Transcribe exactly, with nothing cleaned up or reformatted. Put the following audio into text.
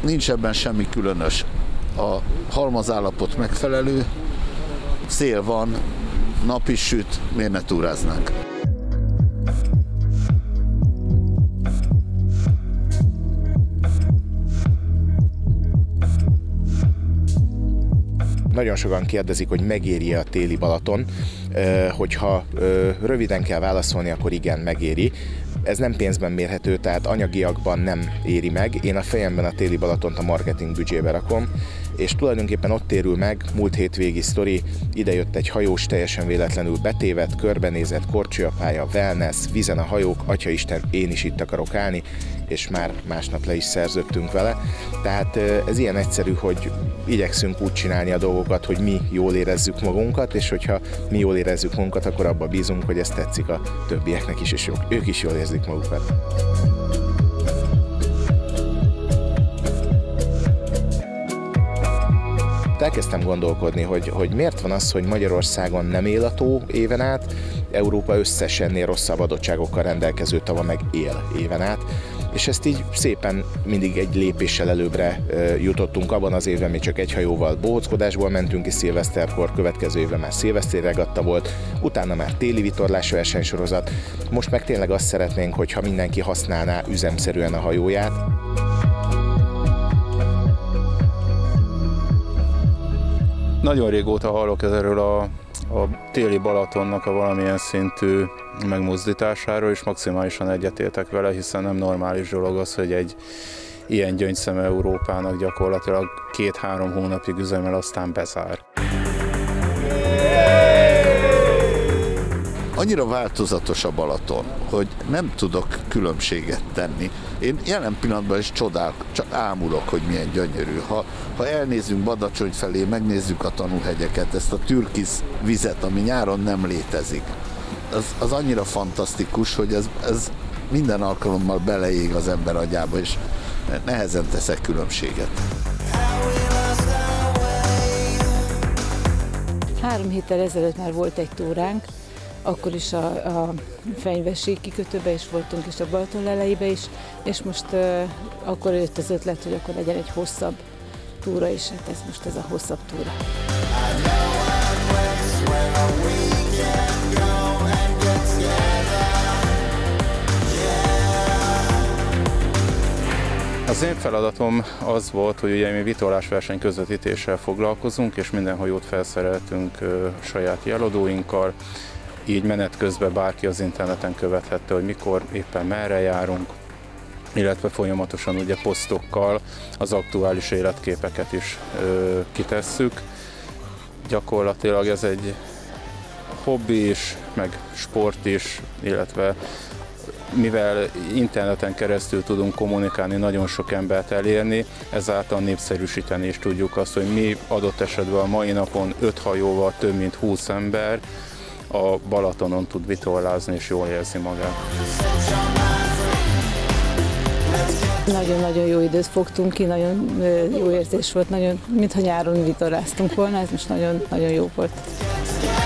nincs ebben semmi különös. A halmazállapot megfelelő, szél van, nap is süt, miért ne túráznánk? Nagyon sokan kérdezik, hogy megéri a téli Balaton. Hogyha röviden kell válaszolni, akkor igen, megéri. Ez nem pénzben mérhető, tehát anyagiakban nem éri meg. Én a fejemben a téli Balatont a marketing büdzsébe rakom, és tulajdonképpen ott térül meg, múlt hétvégi sztori, idejött egy hajós, teljesen véletlenül betévedt, körbenézett, korcsolyapálya, wellness, vízen a hajók, atyaisten, én is itt akarok állni, és már másnap le is szerződtünk vele. Tehát ez ilyen egyszerű, hogy igyekszünk úgy csinálni a dolgokat, hogy mi jól érezzük magunkat, és hogyha mi jól érezzük magunkat, akkor abba bízunk, hogy ez tetszik a többieknek is, és ők is jól érzik magukat. Elkezdtem gondolkodni, hogy, hogy miért van az, hogy Magyarországon nem él a tó éven át, Európa összes ennél rosszabb adottságokkal rendelkező tava meg él éven át, és ezt így szépen mindig egy lépéssel előbbre jutottunk. Abban az évben mi csak egy hajóval bohóckodásból mentünk ki szilveszterkor, következő évben már szilveszteri regatta volt, utána már téli vitorlás versenysorozat, most meg tényleg azt szeretnénk, hogyha mindenki használná üzemszerűen a hajóját. Nagyon régóta hallok erről a, a téli Balatonnak a valamilyen szintű megmozdításáról, és maximálisan egyetértek vele, hiszen nem normális dolog az, hogy egy ilyen gyöngyszeme Európának gyakorlatilag két-három hónapig üzemel, aztán bezár. Annyira változatos a Balaton, hogy nem tudok különbséget tenni. Én jelen pillanatban is csodál, csak ámulok, hogy milyen gyönyörű. Ha, ha elnézünk Badacsony felé, megnézzük a tanúhegyeket, ezt a türkisz vizet, ami nyáron nem létezik. Az, az annyira fantasztikus, hogy ez, ez minden alkalommal beleég az ember agyába, és nehezen teszek különbséget. Három héttel ezelőtt már volt egy túránk, akkor is a, a Fenyvesi kikötőbe is voltunk, és a Balaton lelejébe is, és most uh, akkor jött az ötlet, hogy akkor legyen egy hosszabb túra is, hát ez most ez a hosszabb túra. Az én feladatom az volt, hogy ugye mi vitorlásverseny közvetítéssel foglalkozunk, és minden hajót felszereltünk uh, saját jeladóinkkal. Így menet közben bárki az interneten követhette, hogy mikor éppen merre járunk, illetve folyamatosan ugye posztokkal az aktuális életképeket is ö, kitesszük. Gyakorlatilag ez egy hobbi is, meg sport is, illetve mivel interneten keresztül tudunk kommunikálni, nagyon sok embert elérni, ezáltal népszerűsíteni is tudjuk azt, hogy mi adott esetben a mai napon öt hajóval több mint húsz ember a Balatonon tud vitorlázni és jól érzi magát. Nagyon-nagyon jó időt fogtunk ki, nagyon jó érzés volt, nagyon, mintha nyáron vitorláztunk volna, ez most nagyon-nagyon jó volt.